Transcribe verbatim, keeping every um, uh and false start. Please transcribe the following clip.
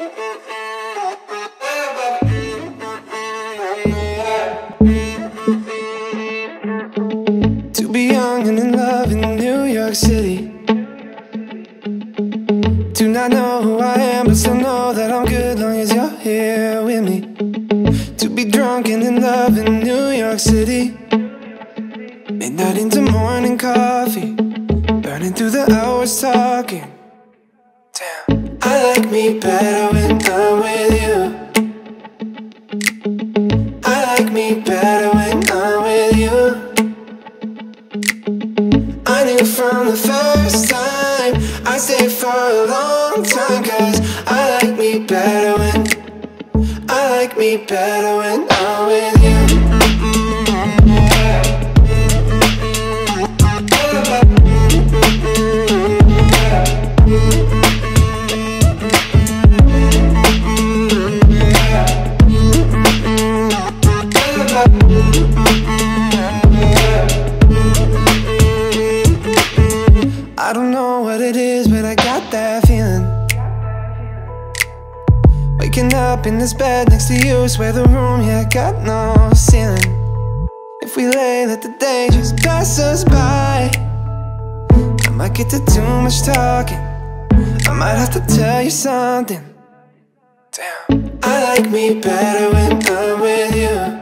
To be young and in love in New York City. Do not know who I am, but still know that I'm good long as you're here with me. To be drunk and in love in New York City. Midnight into morning coffee, burning through the hours talking. Damn, I like me better when I'm with you. I like me better when I'm with you. I knew from the first time I stayed for a long time, cause I like me better when I like me better when I'm with you. I don't know what it is, but I got that feeling. Waking up in this bed next to you, swear the room, yeah, got no ceiling. If we lay, let the day just pass us by. I might get to too much talking, I might have to tell you something. Damn, I like me better when I'm with you.